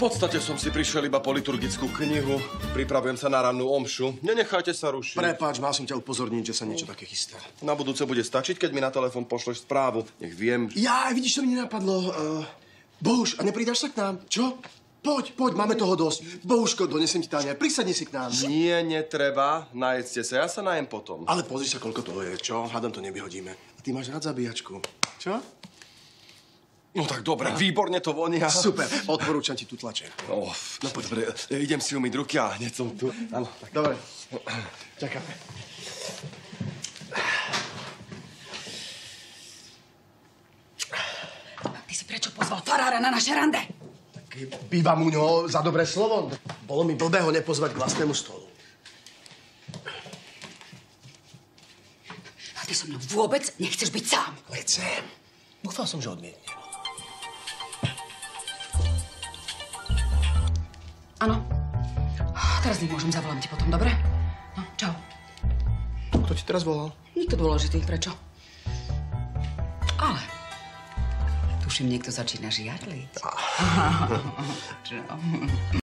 podstate som si prišiel iba po liturgickú knihu. Pripravujem sa na rannú omšu. Nenechajte sa rušiť. Prepáč, mal som ťa upozorniť, že sa niečo také chystá. Na budúce bude stačiť, keď mi na telefón pošleš správu. Nech viem. Ja, vidíš, čo mi nenapadlo. Bohuš, a nepridáš sa k nám? Čo? Poď, máme toho dosť. Bohuško, donesem ti táňa, prisadni si k nám. Nie, netreba. Najedzte sa, ja sa najem potom. Ale pozri sa, koľko toho je, čo? Hádam to nevyhodíme. A ty máš rád zabíjačku. Čo? No tak dobre, výborne to vonia. Super, odporúčam ti tú tlače. No poď. Dobre, idem si umyť ruky a hneď som tu. Áno, tak. Dobre, čakáme. Ty si prečo pozval farára na naše rande? Bývam u ňoho za dobré slovo. Bolo mi blbé ho nepozvať k vlastnému stolu. A ty so mnou vôbec nechceš byť sám. Chcem. Dúfal som, že odmietne. Áno. Teraz nemôžem, zavolám ti potom, dobre? No, čau. Kto ti teraz volal? Nikto dôležitý, prečo? Ale... Tuším, niekto začína žiarliť. Čo?